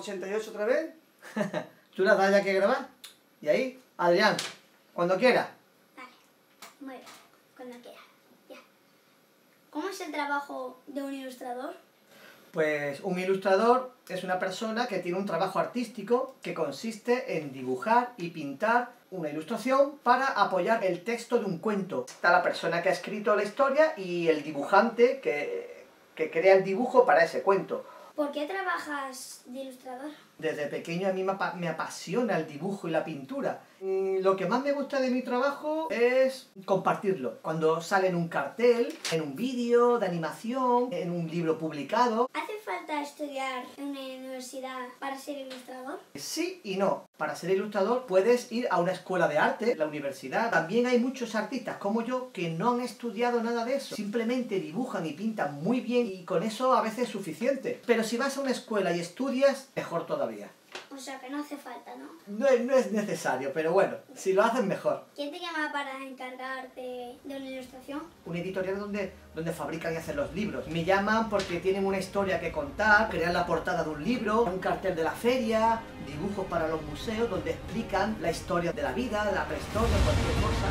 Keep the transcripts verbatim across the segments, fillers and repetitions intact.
ochenta y ocho otra vez. ¿Tú la das ya que grabar? Y ahí, Adrián, cuando quiera. Vale, muy bien, cuando quiera. Ya. ¿Cómo es el trabajo de un ilustrador? Pues un ilustrador es una persona que tiene un trabajo artístico que consiste en dibujar y pintar una ilustración para apoyar el texto de un cuento. Está la persona que ha escrito la historia y el dibujante que, que crea el dibujo para ese cuento. ¿Por qué trabajas de ilustrador? Desde pequeño a mí me, apa me apasiona el dibujo y la pintura. Mm, lo que más me gusta de mi trabajo es compartirlo. Cuando sale en un cartel, en un vídeo de animación, en un libro publicado. ¿Hace falta estudiar en una universidad para ser ilustrador? Sí y no. Para ser ilustrador puedes ir a una escuela de arte, la universidad. También hay muchos artistas como yo que no han estudiado nada de eso. Simplemente dibujan y pintan muy bien y con eso a veces es suficiente. Pero si vas a una escuela y estudias, mejor todavía. O sea que no hace falta, ¿no? No es, no es necesario, pero bueno, si lo haces mejor. ¿Quién te llama para encargarte de una ilustración? Un editorial donde, donde fabrican y hacen los libros. Me llaman porque tienen una historia que contar, crean la portada de un libro, un cartel de la feria, dibujos para los museos donde explican la historia de la vida, de la prehistoria, cualquier cosa.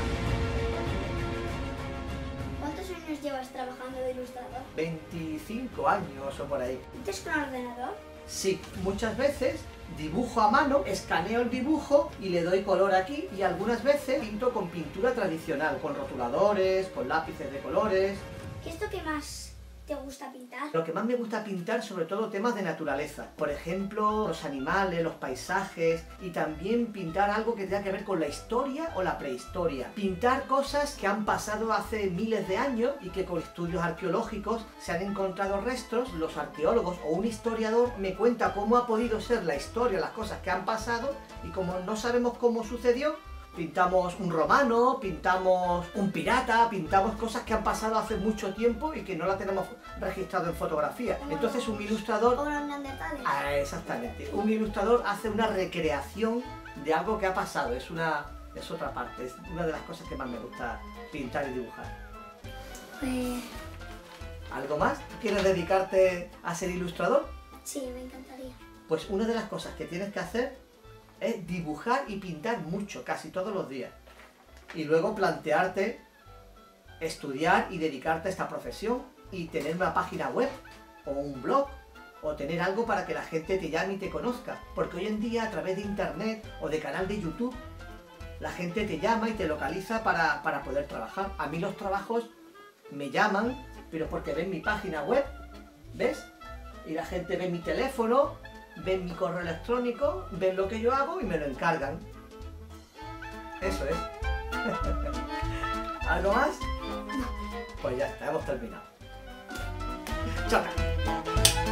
¿Cuántos años llevas trabajando de ilustrador? veinticinco años o por ahí. ¿Pintas con ordenador? Sí, muchas veces dibujo a mano, escaneo el dibujo y le doy color aquí, y algunas veces pinto con pintura tradicional, con rotuladores, con lápices de colores. ¿Qué es lo que más te gusta pintar? Lo que más me gusta pintar, sobre todo temas de naturaleza. Por ejemplo, los animales, los paisajes, y también pintar algo que tenga que ver con la historia o la prehistoria. Pintar cosas que han pasado hace miles de años y que con estudios arqueológicos se han encontrado restos. Los arqueólogos o un historiador me cuenta cómo ha podido ser la historia, las cosas que han pasado, y como no sabemos cómo sucedió, pintamos un romano, pintamos un pirata, pintamos cosas que han pasado hace mucho tiempo y que no la tenemos registrado en fotografía. Entonces un ilustrador... ¿O los neandertales? Ah, exactamente. Un ilustrador hace una recreación de algo que ha pasado. Es una... es otra parte. Es una de las cosas que más me gusta pintar y dibujar. Pues... ¿Algo más? ¿Quieres dedicarte a ser ilustrador? sí, me encantaría. Pues una de las cosas que tienes que hacer es dibujar y pintar mucho, casi todos los días. Y luego plantearte estudiar y dedicarte a esta profesión y tener una página web o un blog o tener algo para que la gente te llame y te conozca. Porque hoy en día a través de internet o de canal de YouTube la gente te llama y te localiza para, para poder trabajar. A mí los trabajos me llaman, pero porque ven mi página web, ¿ves? Y la gente ve mi teléfono, ven mi correo electrónico, ven lo que yo hago y me lo encargan. Eso es. ¿Algo más? No. Pues ya está, hemos terminado. ¡Choca!